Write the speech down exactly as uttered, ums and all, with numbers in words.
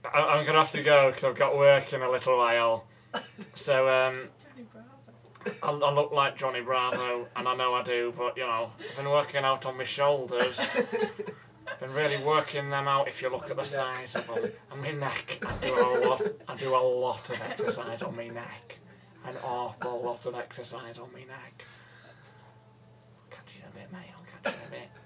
I, I'm gonna have to go because I've got work in a little while. So um, I, I look like Johnny Bravo, and I know I do, but you know, I've been working out on my shoulders. I've been really working them out. If you look at the size of them, and my neck, I do a lot. I do a lot of exercise on my neck, an awful lot of exercise on my neck. I'll catch you in a bit, mate. I'll catch you in a bit.